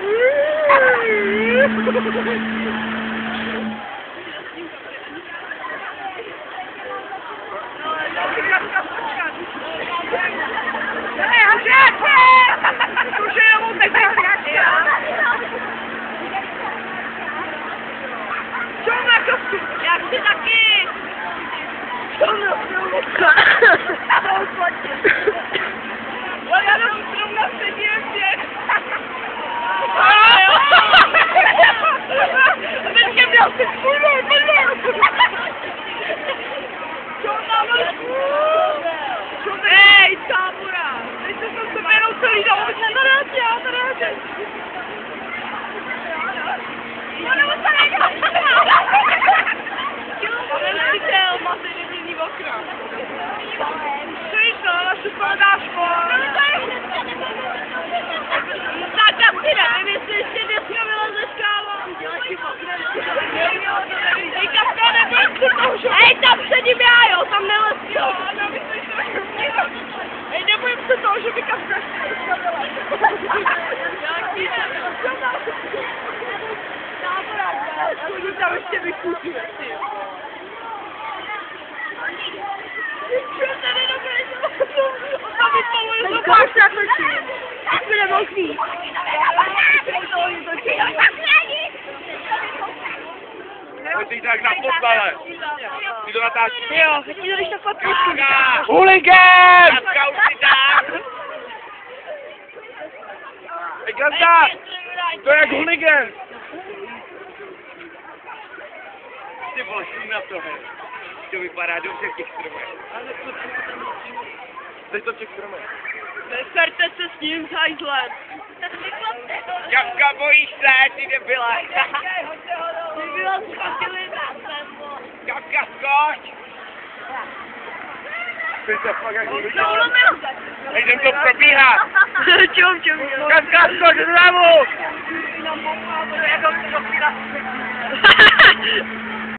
Jak ty taky! Já jdu zrovna předím tě! Teďka měl si půjde! Ej, tábora! Teď se tam sebe jenom celý dal, aby se tady. Neviděl, máte nevidný okna. Co víš to, naše padáško? Táta přijde, nevím, jestli ještě dneska vyleze skála. Ej, Kafka, nebojím se toho, že... Ej, tam předím já, jo, tam nelez, jo. Ej, nebojím se toho, že by Kafka Aspoň tam ještě vykužuje, ty. Co tady dobré, on tam vypaluje do páš na točí. Tak bude mokrý. Ty tak na poslale. Ty to natáčíš. Jo, teď to když to fotku. Huligán! Kafka už si dám. Ej, Kafka! To je jak huligán. Ty vole, šli na to, hej. To vypadá dobře v těch stromech. Teď to v těch stromech. Neserte se s ním, hajzlem. Kafka, bojíš se, ty debile. Ty byla zkratili nás, Kafka, skoč! Ty to fakt jak huligán. Hej, jdem to probíhat. Čum. Kafka, skoč znovu! Jako